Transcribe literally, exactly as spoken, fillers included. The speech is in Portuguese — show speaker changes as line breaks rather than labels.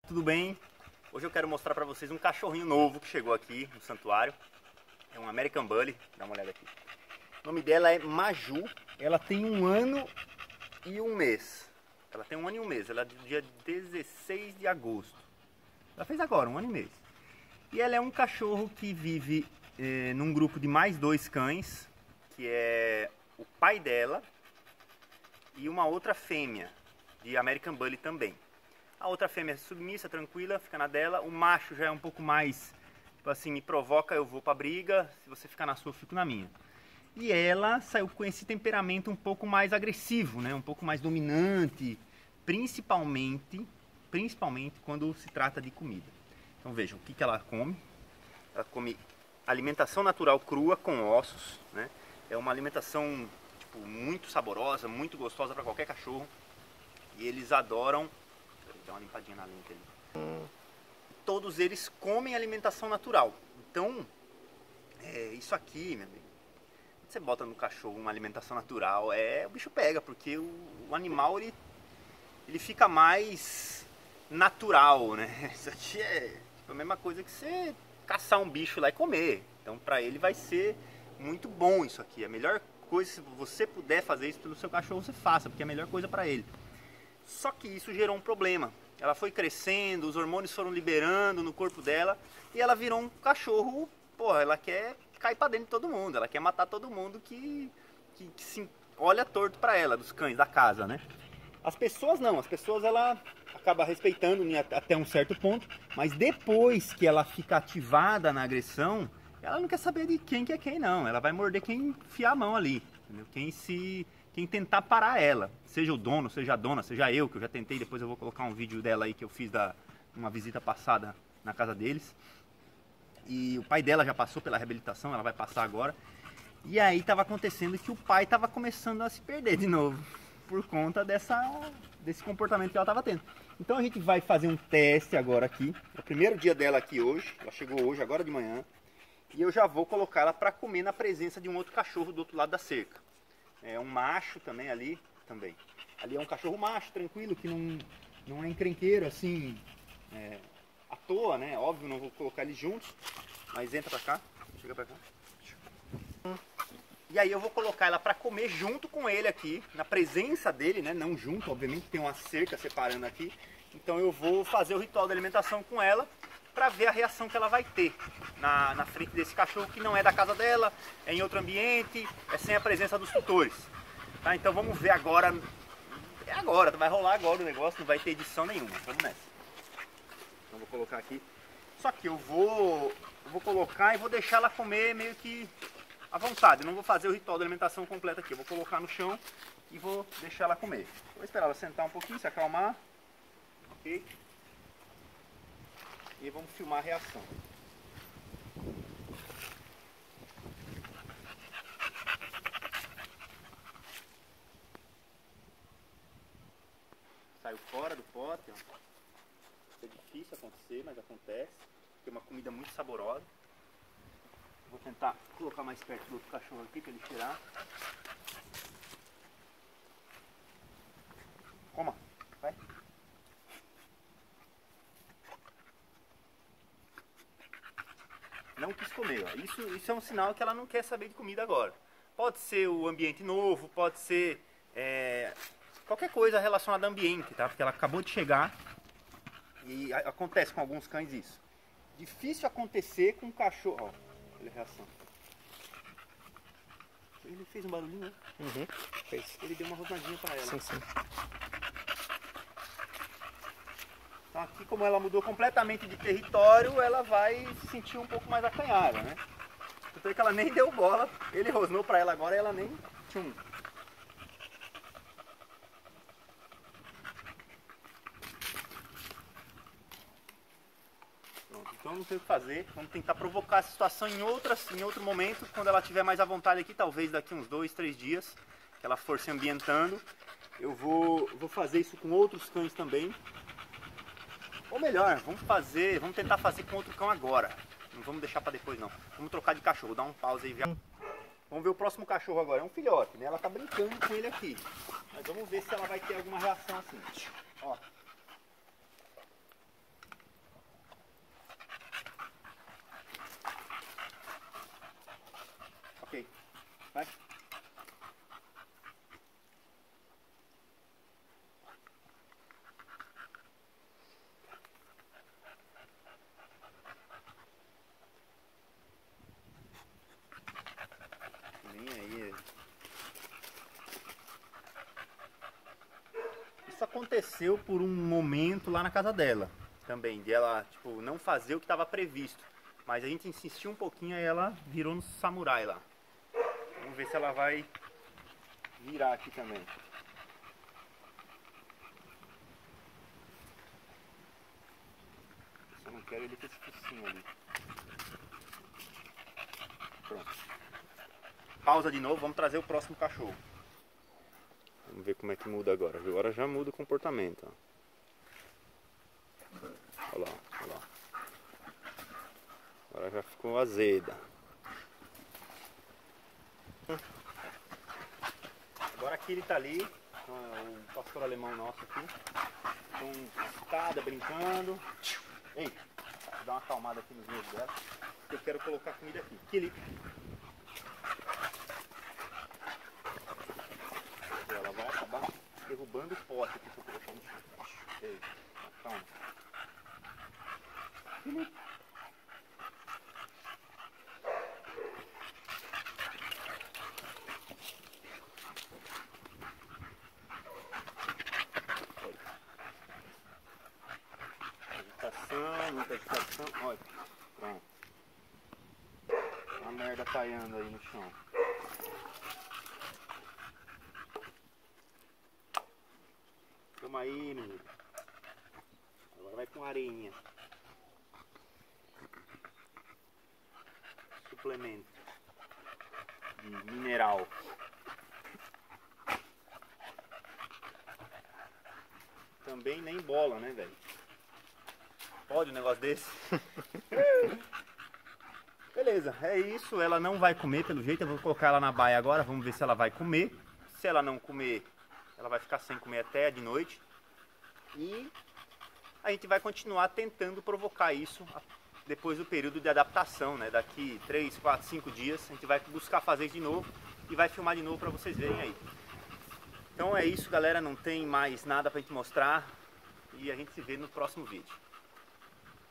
Tudo bem? Hoje eu quero mostrar pra vocês um cachorrinho novo que chegou aqui no santuário. É um American Bully, dá uma olhada aqui. O nome dela é Maju. Ela tem um ano e um mês. Ela tem um ano e um mês, ela é do dia dezesseis de agosto. Ela fez agora, um ano e mês. E ela é um cachorro que vive eh, num grupo de mais dois cães, que é o pai dela e uma outra fêmea de American Bully também. A outra fêmea é submissa, tranquila, fica na dela. O macho já é um pouco mais, tipo assim, me provoca, eu vou pra briga. Se você ficar na sua, eu fico na minha. E ela saiu com esse temperamento um pouco mais agressivo, né? Um pouco mais dominante, principalmente, principalmente quando se trata de comida. Então vejam, o que, que ela come. Ela come alimentação natural crua com ossos, né? É uma alimentação tipo, muito saborosa, muito gostosa para qualquer cachorro. E eles adoram... Dá uma limpadinha na lente ali. Hum. Todos eles comem alimentação natural. Então, é, isso aqui, meu amigo, você bota no cachorro uma alimentação natural, é, o bicho pega, porque o, o animal ele, ele fica mais natural, né? Isso aqui é a mesma coisa que você caçar um bicho lá e comer. Então, para ele vai ser muito bom isso aqui. A melhor coisa, se você puder fazer isso pelo seu cachorro, você faça, porque é a melhor coisa para ele. Só que isso gerou um problema. Ela foi crescendo, os hormônios foram liberando no corpo dela e ela virou um cachorro, porra, ela quer cair pra dentro de todo mundo, ela quer matar todo mundo que, que, que se olha torto pra ela, dos cães da casa, né? As pessoas não, as pessoas ela acaba respeitando até um certo ponto, mas depois que ela fica ativada na agressão, ela não quer saber de quem que é quem não, ela vai morder quem enfiar a mão ali, entendeu? Quem se... Quem tentar parar ela, seja o dono, seja a dona, seja eu, que eu já tentei, depois eu vou colocar um vídeo dela aí que eu fiz da uma visita passada na casa deles. E o pai dela já passou pela reabilitação, ela vai passar agora. E aí estava acontecendo que o pai estava começando a se perder de novo, por conta dessa, desse comportamento que ela estava tendo. Então a gente vai fazer um teste agora aqui, é o primeiro dia dela aqui hoje, ela chegou hoje, agora de manhã. E eu já vou colocar ela para comer na presença de um outro cachorro do outro lado da cerca. É um macho também ali, também. Ali é um cachorro macho, tranquilo, que não, não é encrenqueiro, assim, é, à toa, né? Óbvio, não vou colocar eles juntos, mas entra pra cá, chega pra cá. E aí eu vou colocar ela pra comer junto com ele aqui, na presença dele, né? Não junto, obviamente, tem uma cerca separando aqui. Então eu vou fazer o ritual da alimentação com ela, para ver a reação que ela vai ter na, na frente desse cachorro que não é da casa dela, é em outro ambiente, é sem a presença dos tutores. Tá? Então vamos ver agora, é agora, vai rolar agora o negócio, não vai ter edição nenhuma, vamos nessa. Então vou colocar aqui, só que eu vou, eu vou colocar e vou deixar ela comer meio que à vontade, eu não vou fazer o ritual da alimentação completa aqui, eu vou colocar no chão e vou deixar ela comer. Vou esperar ela sentar um pouquinho, se acalmar, ok? E vamos filmar a reação. Saiu fora do pote. Ó. É difícil acontecer, mas acontece. Porque é uma comida muito saborosa. Vou tentar colocar mais perto do outro cachorro aqui para ele cheirar. Coma, vai. Não quis comer, ó. Isso, isso é um sinal que ela não quer saber de comida agora. Pode ser o ambiente novo, pode ser é, qualquer coisa relacionada ao ambiente, tá? Porque ela acabou de chegar e a, acontece com alguns cães isso. Difícil acontecer com um cachorro. Ó, olha a reação. Ele fez um barulhinho, né?
Uhum, fez.
Ele deu uma rosnadinha pra ela.
Sim, sim.
Então aqui, como ela mudou completamente de território, ela vai se sentir um pouco mais acanhada, né? Tanto é que ela nem deu bola, ele rosnou pra ela agora e ela nem... Tchum. Pronto, então não tem o que fazer, vamos tentar provocar essa situação em, outras, em outro momento, quando ela tiver mais à vontade aqui, talvez daqui uns dois, três dias, que ela for se ambientando. Eu vou, vou fazer isso com outros cães também. Ou melhor, vamos fazer, vamos tentar fazer com outro cão agora. Não vamos deixar para depois não. Vamos trocar de cachorro, dá um pause aí. Vamos ver o próximo cachorro agora. É um filhote, né? Ela tá brincando com ele aqui. Mas vamos ver se ela vai ter alguma reação assim. Ó. bolinha aí. Isso aconteceu por um momento lá na casa dela também, de ela tipo, não fazer o que estava previsto. Mas a gente insistiu um pouquinho e ela virou no samurai lá. Vamos ver se ela vai virar aqui também. Eu não quero ele com esse focinho ali. Pronto. Pausa de novo, vamos trazer o próximo cachorro. Vamos ver como é que muda agora. Agora já muda o comportamento. Ó. Olha lá, olha lá. Agora já ficou azeda. Agora aqui ele tá ali, o pastor alemão nosso aqui. Com a escada brincando. Ei, vou dar uma acalmada aqui nos meus dela. Eu quero colocar comida aqui. Aqui ele. Ela vai acabar derrubando o pote aqui que eu colocar no chão. Ei, calma. Felipe. Agitação, muita agitação. Olha, pronto. A merda caindo aí no chão. Calma aí, menino. Agora vai com areinha. Suplemento de mineral. Também nem bola, né, velho? Pode um negócio desse? Beleza, é isso. Ela não vai comer pelo jeito. Eu vou colocar ela na baia agora. Vamos ver se ela vai comer. Se ela não comer, ela vai ficar sem comer até de noite. E a gente vai continuar tentando provocar isso depois do período de adaptação, né? Daqui três, quatro, cinco dias a gente vai buscar fazer isso de novo e vai filmar de novo para vocês verem aí. Então é isso, galera. Não tem mais nada pra gente mostrar e a gente se vê no próximo vídeo.